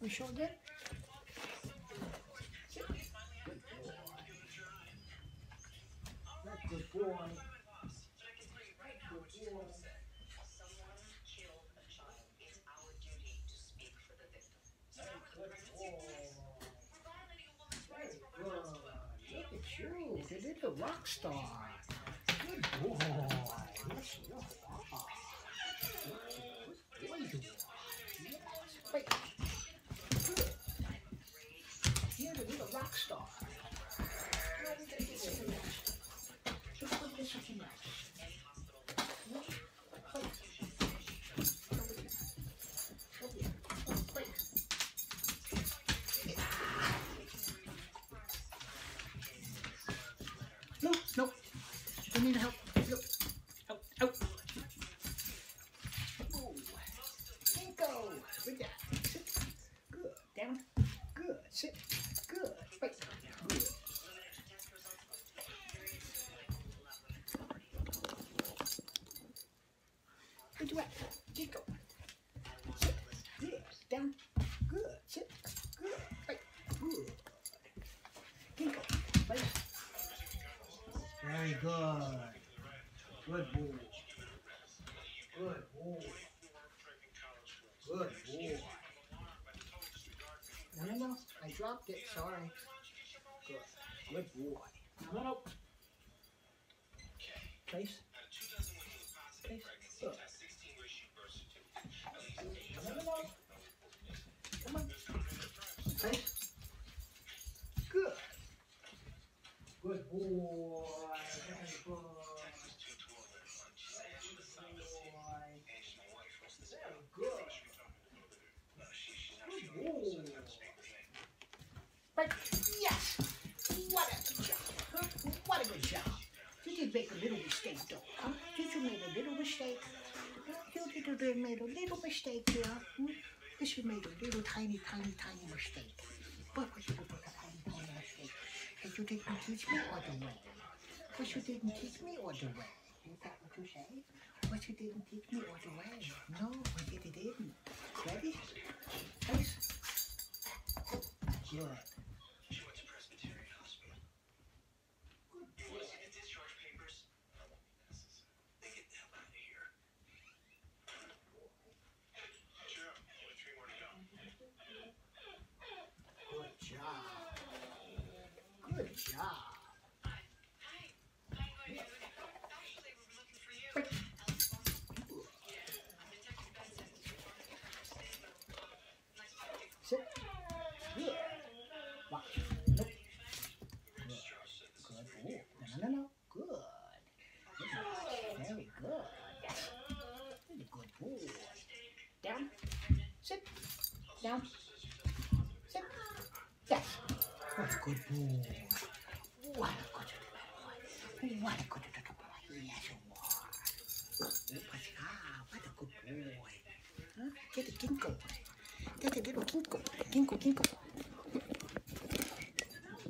We show again. Good boy. Good boy. Look at you, the little rock star. Good boy. Yes, you are. Good boy, you are. Yes. Wait. Good. You're the little rock star. Now we gotta get something else. Let's put this something else. Wait. Over here. Wait. No, no. We need help. Look. Out, out. Oh. Go. Good job. Sit. Good. Down. Good. Sit. Good. Wait. Good. Good job. Keep going. Sit. Good. Down. Good. Sit. Good. Wait. Good. Keep going. Wait. Very good. Good boy. Good boy. Good boy. No. I dropped it. Sorry. Good. Good boy. No. Place. Place. Good. No. Come on. Place. Good. Good boy. Very good. Very good. Good boy. But yes, what a good job. Huh? What a good job. You did make a little mistake though, huh? You made a little mistake. You made a little mistake here. Yes, you made a little tiny mistake. But what you did with a tiny mistake? That you didn't teach me all the way. But you didn't teach me all the way. Is that what you say? But you didn't teach me all the way. No, I didn't. Ready? Face. Good. She went to Presbyterian Hospital. Good You boy. want to see the discharge papers? That won't be necessary. They get the hell out of here. Cheer up. Only 3 more to go. Good job. Good job. Wait. Sit. Good. Watch. Nope. Good. Good. Oh. No. Good. Very good. Really good boy. Down. Sit. Down. Sit. Yes. What a good boy. What a good boy. What a good boy. Yes, you are. What a good boy. Huh? Get a ginkgo. Get a little ginkgo. Ginkgo.